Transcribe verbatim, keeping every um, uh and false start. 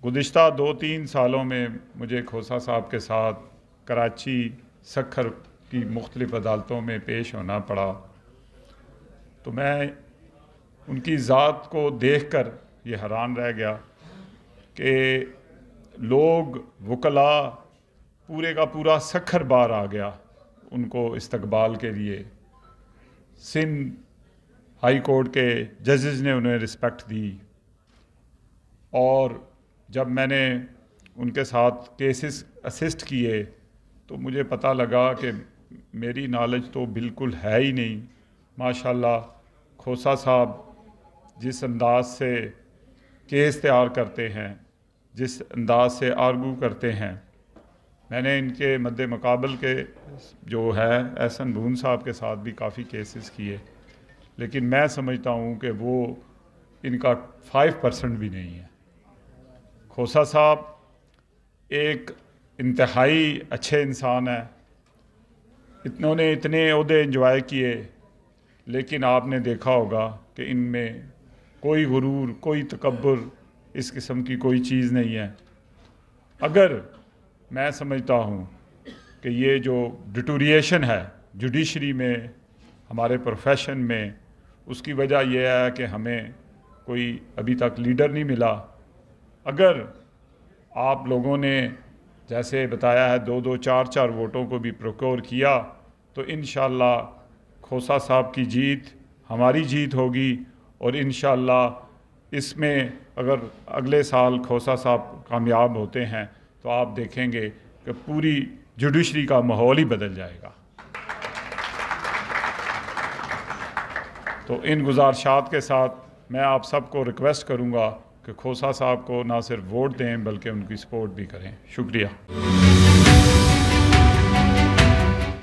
गुज़िश्ता दो तीन सालों में मुझे खोसा साहब के साथ कराची सक्खर की मुख्तलिफ़ अदालतों में पेश होना पड़ा, तो मैं उनकी ज़ात को देखकर ये हैरान रह गया कि लोग वकला पूरे का पूरा सक्खर बार आ गया उनको इस्तकबाल के लिए। सिंध हाई कोर्ट के जजेस ने उन्हें रिस्पेक्ट दी, और जब मैंने उनके साथ केसेस असिस्ट किए तो मुझे पता लगा कि मेरी नॉलेज तो बिल्कुल है ही नहीं। माशाल्लाह खोसा साहब जिस अंदाज से केस तैयार करते हैं, जिस अंदाज से आर्गू करते हैं, मैंने इनके मद्दे मुकाबल के जो है एहसन बून साहब के साथ भी काफ़ी केसेस किए, लेकिन मैं समझता हूँ कि वो इनका फाइव परसेंट भी नहीं है। खोसा साहब एक इंतहाई अच्छे इंसान है, इन्होंने इतने ओहदे एंजॉय किए, लेकिन आपने देखा होगा कि इनमें कोई गुरूर, कोई तकब्बुर, इस किस्म की कोई चीज़ नहीं है। अगर मैं समझता हूँ कि ये जो डिटोरिएशन है जुडिशरी में, हमारे प्रोफेशन में, उसकी वजह यह है कि हमें कोई अभी तक लीडर नहीं मिला। अगर आप लोगों ने जैसे बताया है दो दो चार चार वोटों को भी प्रोक्योर किया, तो इंशाअल्लाह खोसा साहब की जीत हमारी जीत होगी, और इंशाअल्लाह इसमें अगर अगले साल खोसा साहब कामयाब होते हैं तो आप देखेंगे कि पूरी जुडिशरी का माहौल ही बदल जाएगा। तो इन गुजारिशात के साथ मैं आप सबको रिक्वेस्ट करूंगा कि खोसा साहब को ना सिर्फ वोट दें बल्कि उनकी सपोर्ट भी करें। शुक्रिया।